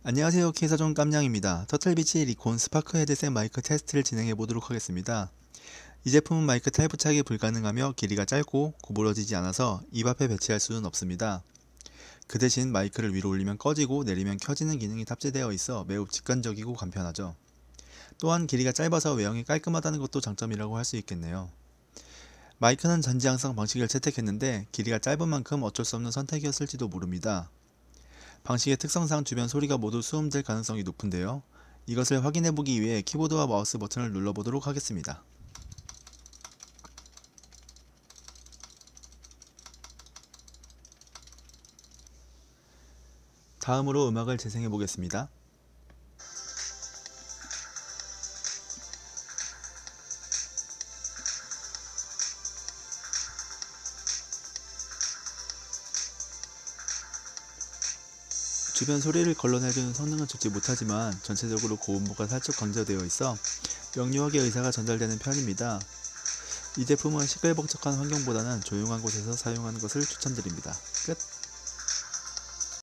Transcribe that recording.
안녕하세요. K사전 깜냥입니다. 터틀비치 리콘 스파크 헤드셋 마이크 테스트를 진행해 보도록 하겠습니다. 이 제품은 마이크 탈부착이 불가능하며 길이가 짧고 구부러지지 않아서 입 앞에 배치할 수는 없습니다. 그 대신 마이크를 위로 올리면 꺼지고 내리면 켜지는 기능이 탑재되어 있어 매우 직관적이고 간편하죠. 또한 길이가 짧아서 외형이 깔끔하다는 것도 장점이라고 할 수 있겠네요. 마이크는 전지향성 방식을 채택했는데 길이가 짧은 만큼 어쩔 수 없는 선택이었을지도 모릅니다. 방식의 특성상 주변 소리가 모두 수음될 가능성이 높은데요. 이것을 확인해보기 위해 키보드와 마우스 버튼을 눌러보도록 하겠습니다. 다음으로 음악을 재생해보겠습니다. 주변 소리를 걸러내주는 성능은 좋지 못하지만 전체적으로 고음부가 살짝 강조되어 있어 명료하게 의사가 전달되는 편입니다. 이 제품은 시끌벅적한 환경보다는 조용한 곳에서 사용하는 것을 추천드립니다. 끝!